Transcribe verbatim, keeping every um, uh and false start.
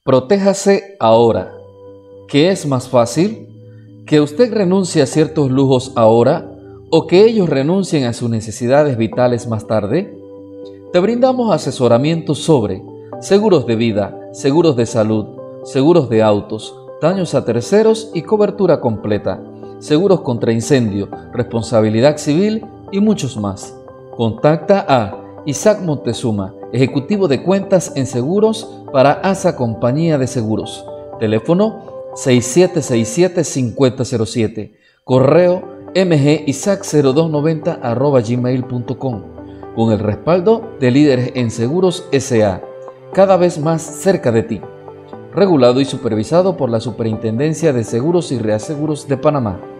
Protéjase ahora. ¿Qué es más fácil? ¿Que usted renuncie a ciertos lujos ahora o que ellos renuncien a sus necesidades vitales más tarde? Te brindamos asesoramiento sobre seguros de vida, seguros de salud, seguros de autos, daños a terceros y cobertura completa, seguros contra incendio, responsabilidad civil y muchos más. Contacta a Isaac Montezuma, ejecutivo de cuentas en seguros para ASA Compañía de Seguros. Teléfono seis siete seis siete, cinco cero cero siete. Correo mgisaac cero dos noventa arroba gmail punto com. Con el respaldo de Líderes en Seguros S A Cada vez más cerca de ti. Regulado y supervisado por la Superintendencia de Seguros y Reaseguros de Panamá.